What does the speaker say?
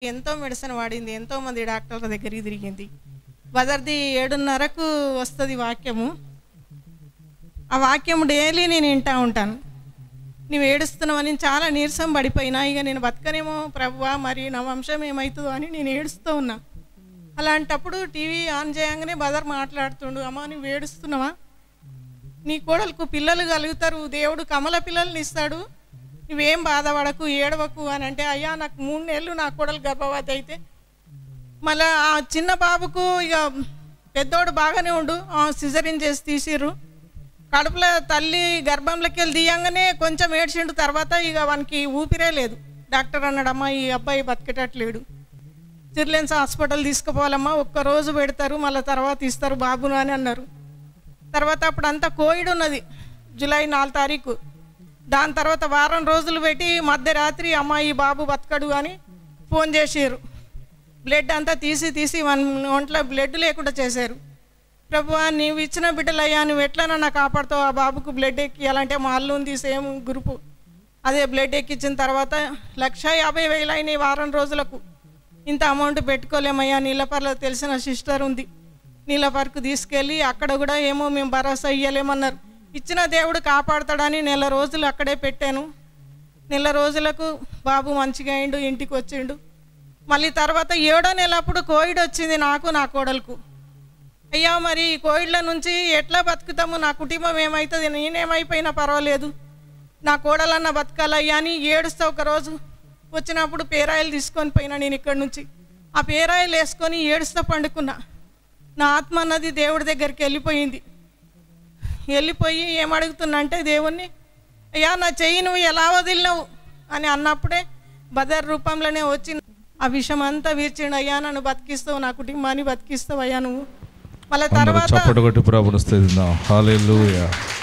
ఎంతో మెడిసిన్ వాడింది, ఎంతోమంది డాక్టర్ల దగ్గరికి తిరిగింది. బదర్ది 7:30కు వస్తుంది వాక్యము. ఆ వాక్యం డైలీ నేను వింటూ ఉంటాను. నువ్వు ఏడుస్తున్నావని చాలా నీరసం పడిపోయినా, ఇక నేను బతకనేమో ప్రభువా, మరి నా వంశం ఏమవుతుందో అని నేను ఏడుస్తూ ఉన్నా. అలాంటప్పుడు టీవీ ఆన్ చేయగానే బదర్ మాట్లాడుతుండు, అమ్మా నువ్వు ఏడుస్తున్నావా, నీ కోడలకు పిల్లలు కలుగుతారు, దేవుడు కమల పిల్లల్ని ఇస్తాడు, నువ్వేం బాధపడకు, ఏడవకు అని అంటే, అయ్యా నాకు 3 నెలలు నా కోడలు గర్భవతి అయితే, మళ్ళీ ఆ చిన్న బాబుకు ఇక పెద్దోడు బాగానే ఉండు, సిజరిన్ చేసి తీసిర్రు. కడుపులో తల్లి గర్భంలోకి వెళ్ళి తీయంగానే కొంచెం ఏడ్చిండు. తర్వాత ఇక వానికి ఊపిరే లేదు. డాక్టర్ అన్నాడమ్మా ఈ అబ్బాయి బతికేటట్లేడు, చిర్లెన్స్ హాస్పిటల్ తీసుకుపోవాలమ్మా, ఒక్కరోజు పెడతారు మళ్ళీ తర్వాత ఇస్తారు బాబును అని అన్నారు. తర్వాత అప్పుడు అంతా కోవిడ్ ఉన్నది, జూలై 4 తారీఖు. దాని తర్వాత వారం రోజులు పెట్టి మధ్యరాత్రి అమ్మ ఈ బాబు బతకడు అని ఫోన్ చేసారు. బ్లడ్ అంతా తీసి ఒంట్లో బ్లడ్ లేకుండా చేశారు. ప్రభువా నీవు ఇచ్చిన బిడ్డలయ్యా, నువ్వు ఎట్లన్నా నాకు కాపాడుతావు, ఆ బాబుకు బ్లడ్ ఎక్కియాలంటే మా అల్లు ఉంది సేమ్ గ్రూపు, అదే బ్లడ్ ఎక్కించిన తర్వాత 1,50,000 అయినాయి వారం రోజులకు. ఇంత అమౌంట్ పెట్టుకోలేమయ్యా, నీలపర్లో తెలిసిన సిస్టర్ ఉంది, నీలపర్కు తీసుకెళ్ళి అక్కడ కూడా ఏమో మేము భరోసా ఇయ్యలేమన్నారు. ఇచ్చిన దేవుడు కాపాడుతాడని 1 రోజులు అక్కడే పెట్టాను. 1 రోజులకు బాబు మంచిగా అయిండు, ఇంటికి వచ్చిండు. మళ్ళీ తర్వాత 7వ నెల అప్పుడు కోవిడ్ వచ్చింది నాకు, నా కోడలకు. అయ్యా మరి ఈ కోవిడ్ల నుంచి ఎట్లా బతుకుతాము, నా కుటుంబం ఏమవుతుంది, నేనేమైపోయినా పర్వాలేదు, నా కోడలన్న బతకాలయ్యా అని ఏడుస్తా. ఒకరోజు వచ్చినప్పుడు పేరాయిలు తీసుకొని పోయినా నేను ఇక్కడి నుంచి. ఆ పేరాయిలు వేసుకొని ఏడుస్తా పండుకున్నా. నా ఆత్మ అన్నది దేవుడి దగ్గరికి వెళ్ళిపోయి ఏమడుగుతున్నా అంటే దేవుణ్ణి, అయ్యా నా చెయ్యి నువ్వు ఎలా వదిలినావు అని అన్నప్పుడే బదర్ రూపంలోనే వచ్చి ఆ విషయం అంతా వీర్చిండు. అయ్యా నన్ను బతికిస్తావు, నా కుటుంబాన్ని బతికిస్తావు అయ్యా నువ్వు. మళ్ళీ తర్వాత చప్పటి కొట్టి ప్రభువుని స్తుతిద్దాం. హల్లెలూయా.